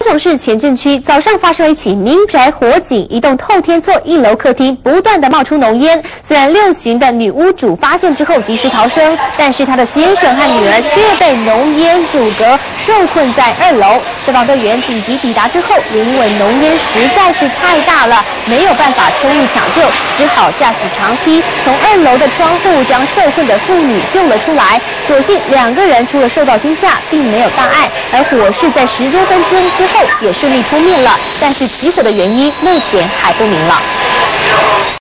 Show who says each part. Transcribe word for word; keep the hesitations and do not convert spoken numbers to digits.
Speaker 1: 雄市前镇区早上发生了一起民宅火警，一栋透天厝一楼客厅不断的冒出浓烟。虽然六旬的女屋主发现之后及时逃生，但是她的先生和女儿却被浓烟阻隔，受困在二楼。消防队员紧急抵达之后，也因为浓烟实在是太大了，没有办法冲入抢救，只好架起长梯从二楼的窗户将受困的妇女救了出来。所幸两个人除了受到惊吓，并没有大碍，而火势在十多分钟之后也顺利扑灭了，但是起火的原因目前还不明朗。